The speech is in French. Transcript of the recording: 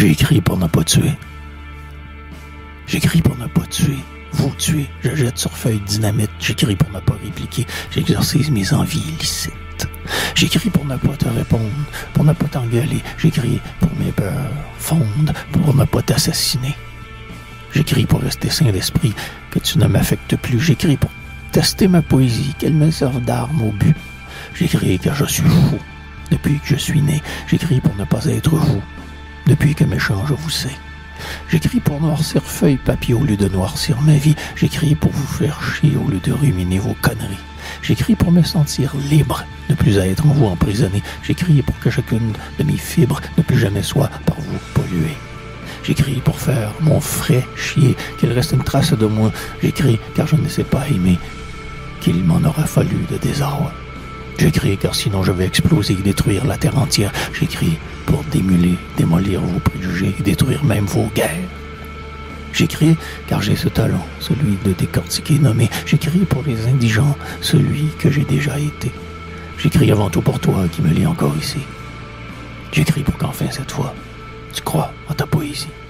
J'ai écrit pour ne pas tuer. J'écris pour ne pas tuer. Vous tuer. Je jette sur feuille dynamite. J'écris pour ne pas répliquer. J'exorcise mes envies illicites. J'écris pour ne pas te répondre, pour ne pas t'engueuler. J'écris pour mes peurs fondent, pour ne pas t'assassiner. J'écris pour rester sain d'esprit, que tu ne m'affectes plus. J'écris pour tester ma poésie, qu'elle me serve d'arme au but. J'écris car je suis fou. Depuis que je suis né, j'écris pour ne pas être vous. Depuis que méchant je vous sais. J'écris pour noircir feuille papier au lieu de noircir ma vie. J'écris pour vous faire chier au lieu de ruminer vos conneries. J'écris pour me sentir libre, ne plus être en vous emprisonné. J'écris pour que chacune de mes fibres ne plus jamais soit par vous polluée. J'écris pour faire mon frais chier, qu'il reste une trace de moi. J'écris car je ne sais pas aimer, qu'il m'en aura fallu de désarroi. J'écris car sinon je vais exploser et détruire la terre entière. J'écris pour démolir vos préjugés et détruire même vos guerres. J'écris car j'ai ce talent, celui de décortiquer, nommer. J'écris pour les indigents, celui que j'ai déjà été. J'écris avant tout pour toi qui me lis encore ici. J'écris pour qu'enfin cette fois, tu crois en ta poésie.